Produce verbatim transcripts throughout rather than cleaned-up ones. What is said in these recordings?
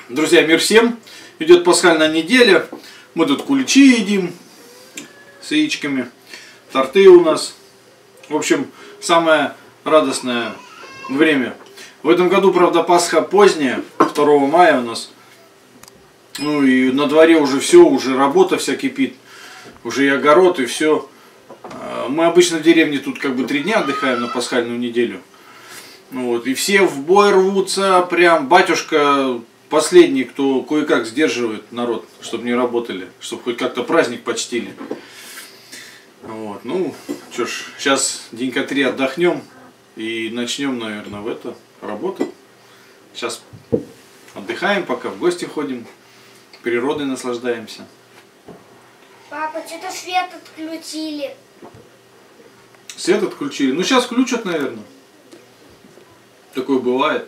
Друзья, мир всем! Идет пасхальная неделя. Мы тут куличи едим с яичками. Торты у нас. В общем, самое радостное время. В этом году, правда, Пасха поздняя, второго мая у нас. Ну и на дворе уже все, уже работа вся кипит. Уже и огород, и все. Мы обычно в деревне тут как бы три дня отдыхаем на пасхальную неделю. Вот, и все в бой рвутся, прям батюшка последний, кто кое-как сдерживает народ, чтобы не работали, чтобы хоть как-то праздник почтили. Вот, ну, что ж, сейчас денька три отдохнем и начнем, наверное, в это работу. Сейчас отдыхаем, пока в гости ходим, природой наслаждаемся. Папа, что-то свет отключили. Свет отключили? Ну, сейчас включат, наверное. Такое бывает.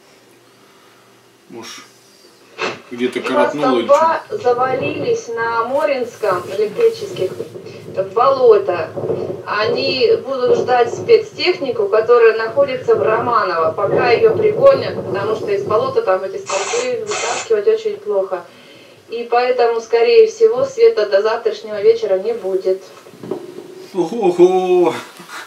Может, где-то коротнуло или что. Завалились на Моринском электрических в болото. Они будут ждать спецтехнику, которая находится в Романово, пока ее пригонят, потому что из болота там эти столбы вытаскивать очень плохо. И поэтому, скорее всего, света до завтрашнего вечера не будет. Ого-го!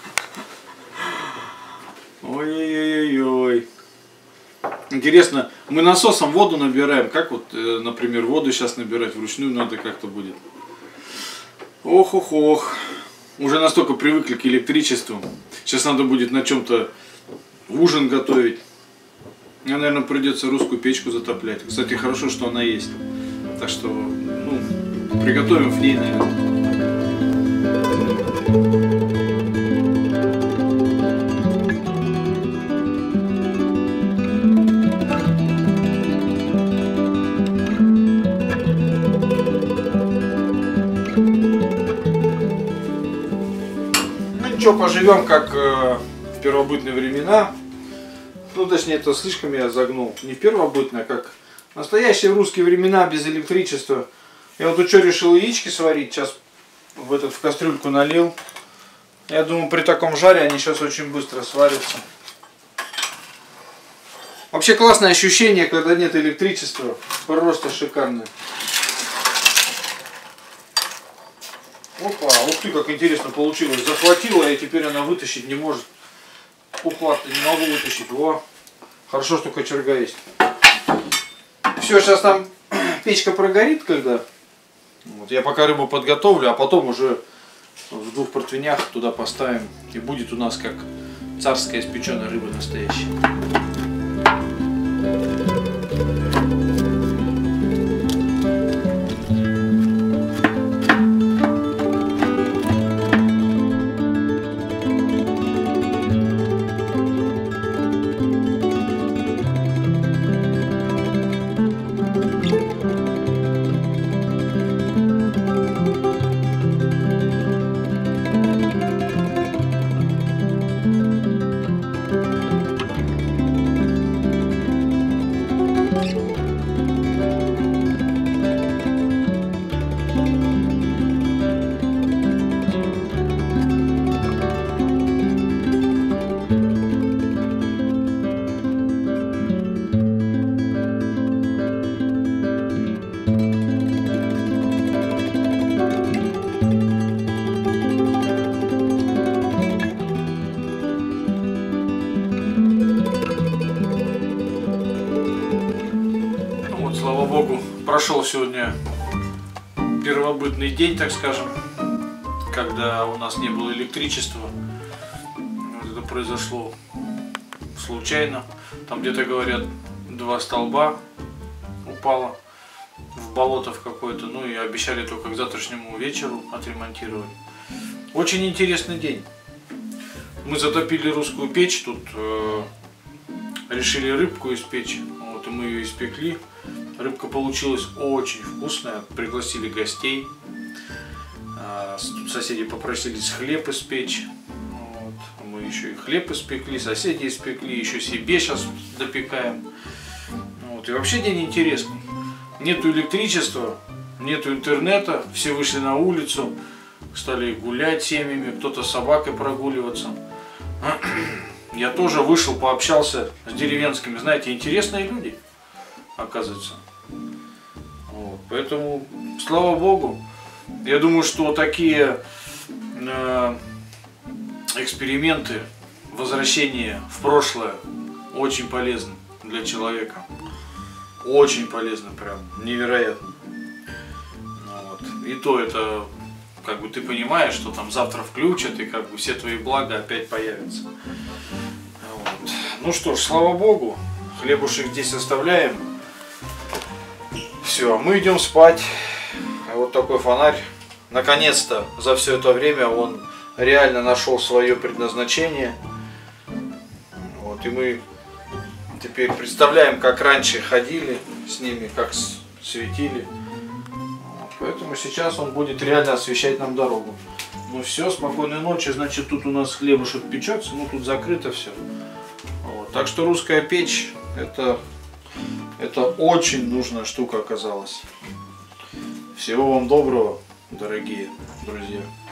Ой-ой-ой-ой. Интересно, мы насосом воду набираем. Как вот, например, воду сейчас набирать вручную надо как-то будет. Ох-ох-ох. Уже настолько привыкли к электричеству. Сейчас надо будет на чем-то ужин готовить. Мне, наверное, придется русскую печку затоплять. Кстати, хорошо, что она есть. Так что, ну, приготовим в ней, наверное. Что, поживем как э, в первобытные времена. Ну, точнее, это слишком я загнул. Не в первобытные, а как настоящие русские времена без электричества. Я вот тут что решил яички сварить. Сейчас в этот в кастрюльку налил. Я думаю, при таком жаре они сейчас очень быстро сварятся. Вообще классное ощущение, когда нет электричества. Просто шикарное. Опа, ух ты, как интересно получилось. Захватила, и теперь она вытащить не может. Ухват, не могу вытащить. О, хорошо, что кочерга есть. Все, сейчас там печка прогорит, когда. Вот, я пока рыбу подготовлю, а потом уже в двух противнях туда поставим. И будет у нас как царская испеченная рыба настоящая. Слава Богу, прошел сегодня первобытный день, так скажем, когда у нас не было электричества. Вот это произошло случайно. Там где-то, говорят, два столба упало в болото в какое-то. Ну и обещали только к завтрашнему вечеру отремонтировать. Очень интересный день. Мы затопили русскую печь, тут э, решили рыбку испечь. Вот, и мы ее испекли. Рыбка получилась очень вкусная, пригласили гостей, соседи попросились хлеб испечь, вот. Мы еще и хлеб испекли, соседи испекли, еще себе сейчас допекаем. Вот. И вообще день интересный. Нету электричества, нету интернета, все вышли на улицу, стали гулять семьями, кто-то с собакой прогуливаться. Я тоже вышел, пообщался с деревенскими, знаете, интересные люди. оказывается. Вот. Поэтому, слава Богу, я думаю, что такие э, эксперименты, возвращение в прошлое очень полезны для человека. Очень полезно, прям невероятно. Вот. И то это, как бы ты понимаешь, что там завтра включат, и как бы все твои блага опять появятся. Вот. Ну что ж, слава Богу, хлебушек здесь оставляем. Все, мы идем спать. Вот такой фонарь. Наконец-то за все это время он реально нашел свое предназначение. Вот, и мы теперь представляем, как раньше ходили с ними, как светили. Вот, поэтому сейчас он будет реально освещать нам дорогу. Ну все, спокойной ночи. Значит, тут у нас хлебушек печется, ну тут закрыто все. Вот, так что русская печь это, это очень нужная штука оказалась. Всего вам доброго, дорогие друзья.